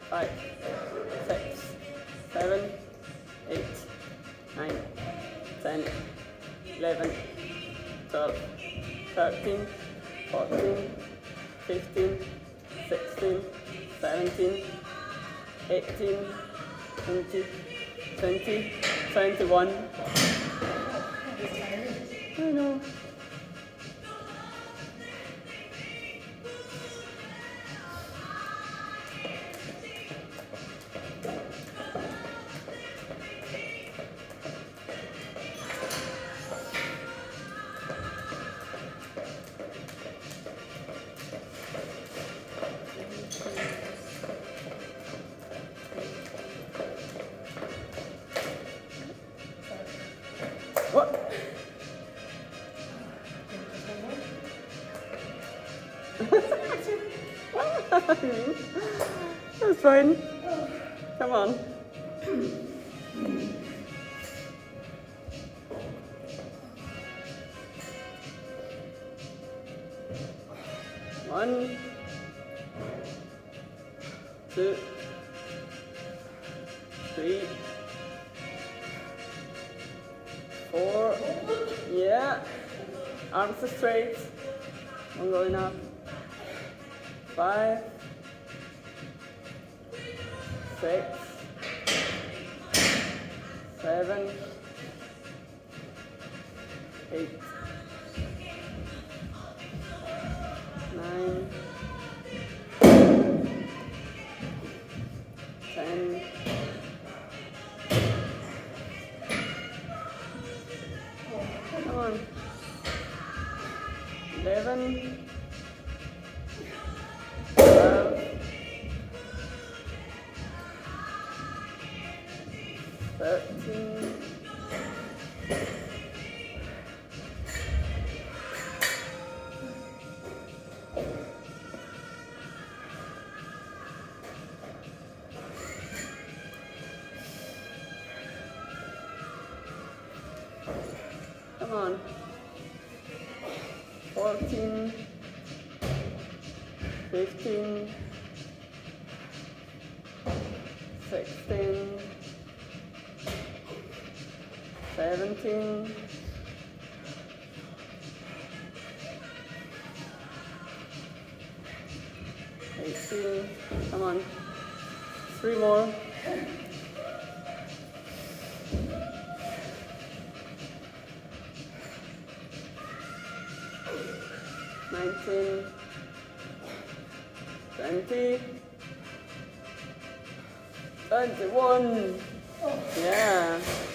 5, 6, 7, 8, 9, 10, 11, 12, 13, 14, 15, 16, 17, 18, 20, 20, 21. I know. What? That's fine. Come on. 1, 2, 3, 4. Yeah. Arms straight. One going up. 5, 6, 7, 8, 9, 10, 11, 12, 13, 14, 15, 16, 17, 18, come on, 3 more. 19, 20, 21. Yeah.